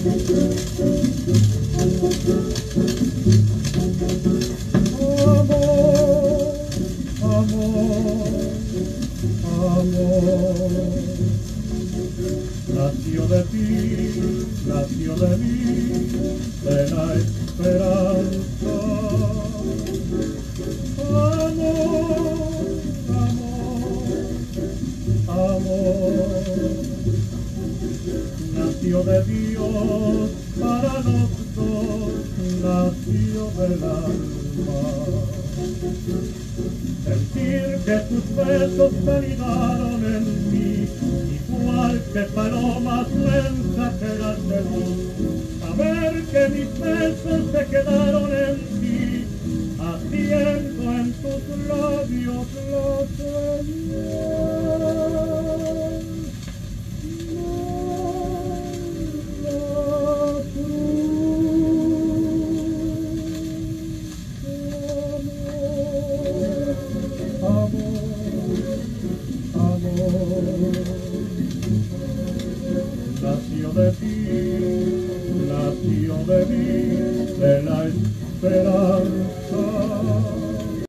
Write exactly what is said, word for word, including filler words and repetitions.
Nació de ti, nació de mí, de la esperanza. Amor, amor, amor. Nació de Dios para nosotros, nació del alma. Sentir que tus besos validaron en mí, igual que palomas mensajeras de luz. Saber que mis besos se quedaron en ti, haciendo en tus labios la señal. Nació de ti, nació de mí, de la esperanza.